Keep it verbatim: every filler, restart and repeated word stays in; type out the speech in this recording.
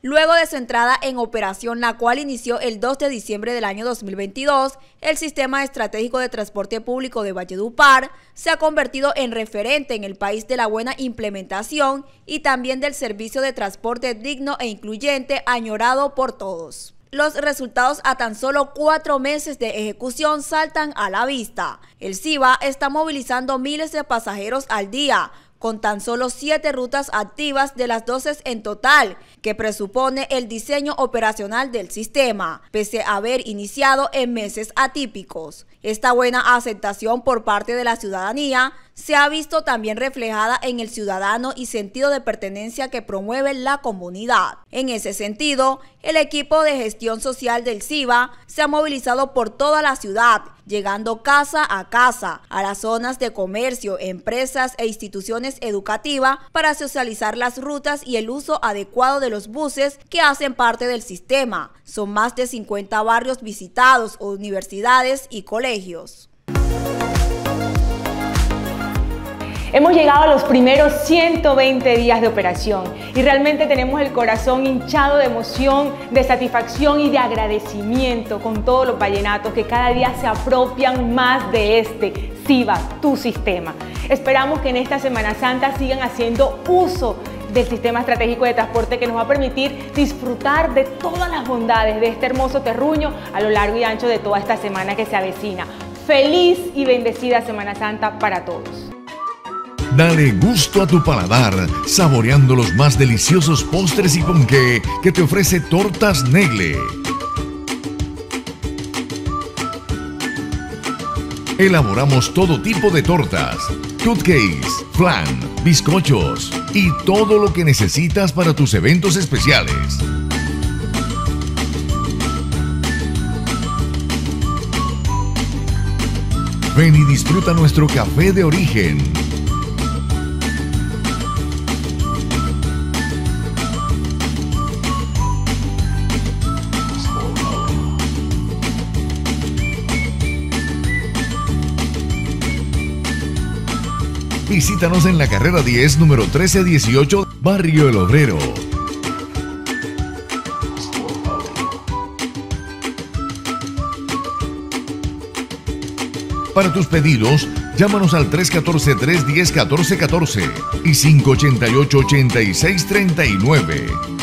Luego de su entrada en operación, la cual inició el dos de diciembre del año dos mil veintidós, el Sistema Estratégico de Transporte Público de Valledupar se ha convertido en referente en el país de la buena implementación y también del servicio de transporte digno e incluyente añorado por todos. Los resultados a tan solo cuatro meses de ejecución saltan a la vista. El SIVA está movilizando miles de pasajeros al día, con tan solo siete rutas activas de las doce en total, que presupone el diseño operacional del sistema, pese a haber iniciado en meses atípicos. Esta buena aceptación por parte de la ciudadanía se ha visto también reflejada en el ciudadano y sentido de pertenencia que promueve la comunidad. En ese sentido, el equipo de gestión social del SIVA se ha movilizado por toda la ciudad, llegando casa a casa, a las zonas de comercio, empresas e instituciones educativas para socializar las rutas y el uso adecuado de los buses que hacen parte del sistema. Son más de cincuenta barrios visitados, universidades y colegios. Hemos llegado a los primeros ciento veinte días de operación y realmente tenemos el corazón hinchado de emoción, de satisfacción y de agradecimiento con todos los vallenatos que cada día se apropian más de este SIVA, tu sistema. Esperamos que en esta Semana Santa sigan haciendo uso del Sistema Estratégico de Transporte, que nos va a permitir disfrutar de todas las bondades de este hermoso terruño a lo largo y ancho de toda esta semana que se avecina. Feliz y bendecida Semana Santa para todos. Dale gusto a tu paladar, saboreando los más deliciosos postres y ponqué que te ofrece Tortas Negle. Elaboramos todo tipo de tortas, cupcakes, flan, bizcochos y todo lo que necesitas para tus eventos especiales. Ven y disfruta nuestro café de origen. Visítanos en la carrera diez, número trece dieciocho, Barrio El Obrero. Para tus pedidos, llámanos al tres uno cuatro, tres uno cero, uno cuatro uno cuatro y cinco ocho ocho, ocho seis tres nueve.